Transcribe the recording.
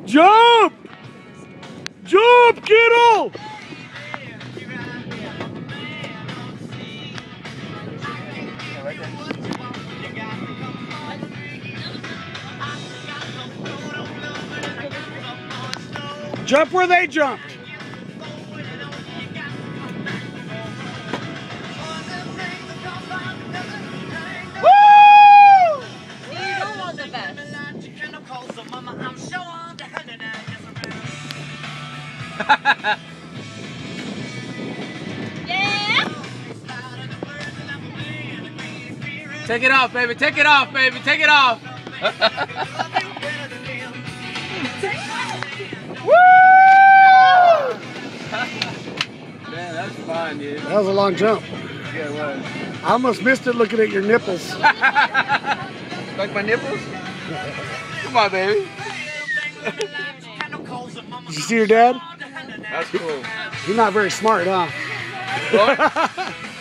Jump! Jump, kiddo! Jump where they jumped. Woo! You don't want the best. Yeah. Take it off, baby. Take it off, baby. Take it off. Woo! Man, that's fun, dude. That was a long jump. Yeah, it was. I almost missed it looking at your nipples. Like my nipples? Come on, baby. Did you see your dad? That's cool. He's not very smart, huh? What?